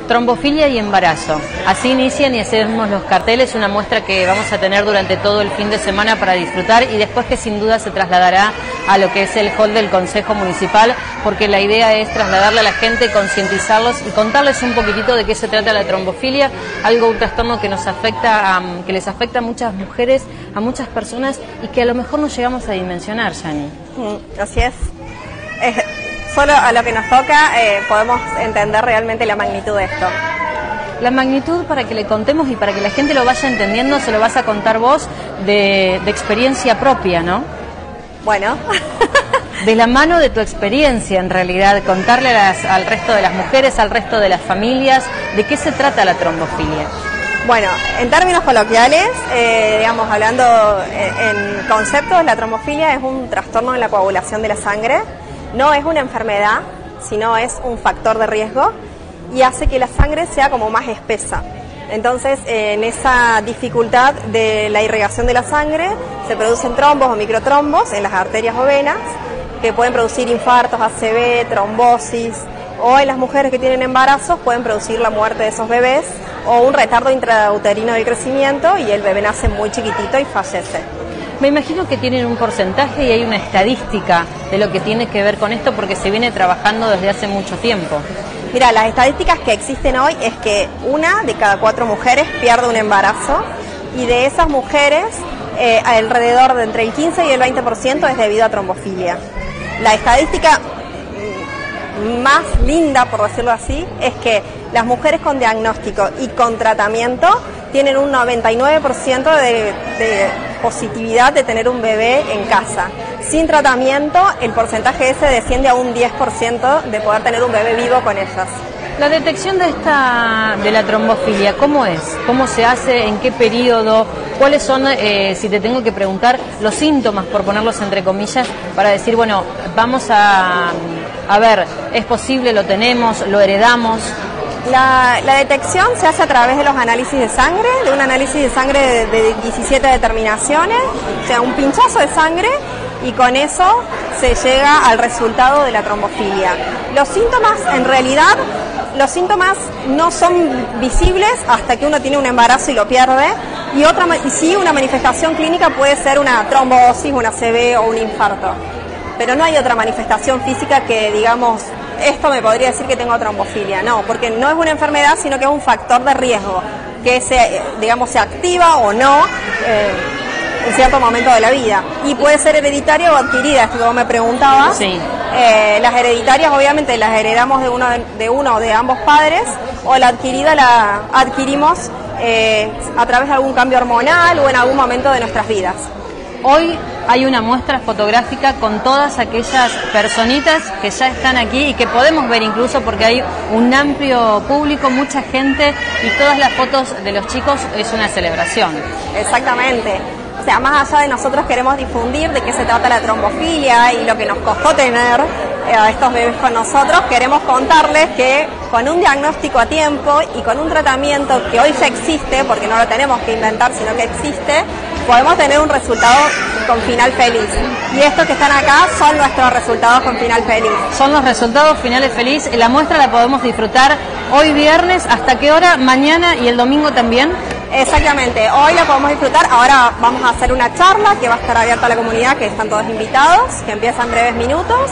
Trombofilia y embarazo. Así inician y hacemos los carteles, una muestra que vamos a tener durante todo el fin de semana para disfrutar y después que sin duda se trasladará a lo que es el hall del Consejo Municipal, porque la idea es trasladarle a la gente, concientizarlos y contarles un poquitito de qué se trata la trombofilia, un trastorno que nos afecta, que les afecta a muchas mujeres, a muchas personas y que a lo mejor no llegamos a dimensionar, Yani. Así es. Solo a lo que nos toca podemos entender realmente la magnitud de esto. La magnitud, para que le contemos y para que la gente lo vaya entendiendo, se lo vas a contar vos de experiencia propia, ¿no? Bueno. De la mano de tu experiencia, en realidad, contarle al resto de las mujeres, al resto de las familias, de qué se trata la trombofilia. Bueno, en términos coloquiales, digamos, hablando en conceptos, la trombofilia es un trastorno en la coagulación de la sangre. No es una enfermedad, sino es un factor de riesgo y hace que la sangre sea como más espesa. Entonces, en esa dificultad de la irrigación de la sangre, se producen trombos o microtrombos en las arterias o venas, que pueden producir infartos, ACV, trombosis, o en las mujeres que tienen embarazos pueden producir la muerte de esos bebés o un retardo intrauterino del crecimiento y el bebé nace muy chiquitito y fallece. Me imagino que tienen un porcentaje y hay una estadística de lo que tiene que ver con esto porque se viene trabajando desde hace mucho tiempo. Mira, las estadísticas que existen hoy es que 1 de cada 4 mujeres pierde un embarazo y de esas mujeres alrededor de entre el 15 y el 20% es debido a trombofilia. La estadística más linda, por decirlo así, es que las mujeres con diagnóstico y con tratamiento tienen un 99% de positividad de tener un bebé en casa. Sin tratamiento, el porcentaje ese desciende a un 10% de poder tener un bebé vivo con ellas. La detección de la trombofilia, ¿cómo es? ¿Cómo se hace? ¿En qué periodo? ¿Cuáles son, si te tengo que preguntar, los síntomas, por ponerlos entre comillas, para decir, bueno, vamos a ver, ¿es posible? ¿Lo tenemos? ¿Lo heredamos? La detección se hace a través de los análisis de sangre, de un análisis de sangre de 17 determinaciones, o sea, un pinchazo de sangre, y con eso se llega al resultado de la trombofilia. Los síntomas, en realidad, los síntomas no son visibles hasta que uno tiene un embarazo y lo pierde, y sí, una manifestación clínica puede ser una trombosis, una ACV o un infarto, pero no hay otra manifestación física que, digamos, esto me podría decir que tengo trombofilia. No, porque no es una enfermedad, sino que es un factor de riesgo que se activa o no en cierto momento de la vida. Y puede ser hereditaria o adquirida, esto que vos me preguntabas. Sí. Las hereditarias obviamente las heredamos de uno o de ambos padres, o la adquirida la adquirimos a través de algún cambio hormonal o en algún momento de nuestras vidas. Hoy hay una muestra fotográfica con todas aquellas personitas que ya están aquí y que podemos ver incluso porque hay un amplio público, mucha gente y todas las fotos de los chicos es una celebración. Exactamente. O sea, más allá de nosotros queremos difundir de qué se trata la trombofilia y lo que nos costó tener a estos bebés con nosotros, queremos contarles que con un diagnóstico a tiempo y con un tratamiento que hoy ya existe, porque no lo tenemos que inventar, sino que existe, podemos tener un resultado con final feliz. Y estos que están acá son nuestros resultados con final feliz. Son los resultados finales feliz. La muestra la podemos disfrutar hoy viernes. ¿Hasta qué hora? ¿Mañana y el domingo también? Exactamente, hoy la podemos disfrutar. Ahora vamos a hacer una charla que va a estar abierta a la comunidad, que están todos invitados, que empieza en breves minutos.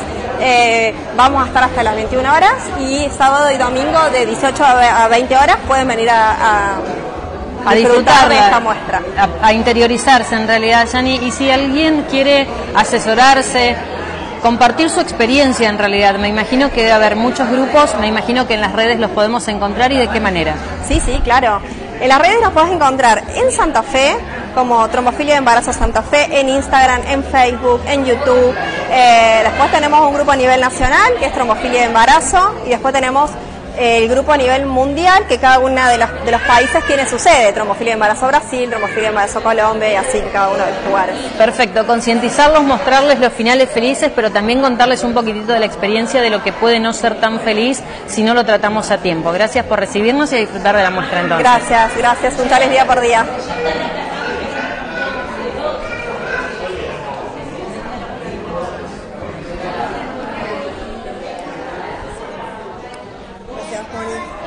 Vamos a estar hasta las 21 horas y sábado y domingo de 18 a 20 horas pueden venir a disfrutar de esta muestra. A interiorizarse en realidad, Yani. Y si alguien quiere asesorarse, compartir su experiencia en realidad, me imagino que debe haber muchos grupos, me imagino que en las redes los podemos encontrar y de qué manera. Sí, claro. En las redes nos podés encontrar en Santa Fe, como Trombofilia de Embarazo Santa Fe, en Instagram, en Facebook, en YouTube. Después tenemos un grupo a nivel nacional, que es Trombofilia de Embarazo, y después tenemos el grupo a nivel mundial, que cada uno de los países tiene su sede. Trombofilia de Embarazo Brasil, Trombofilia de Embarazo Colombia, y así en cada uno de los lugares. Perfecto, concientizarlos, mostrarles los finales felices, pero también contarles un poquitito de la experiencia de lo que puede no ser tan feliz si no lo tratamos a tiempo. Gracias por recibirnos y a disfrutar de la muestra entonces. Gracias, puntales día por día. Gracias, Juani.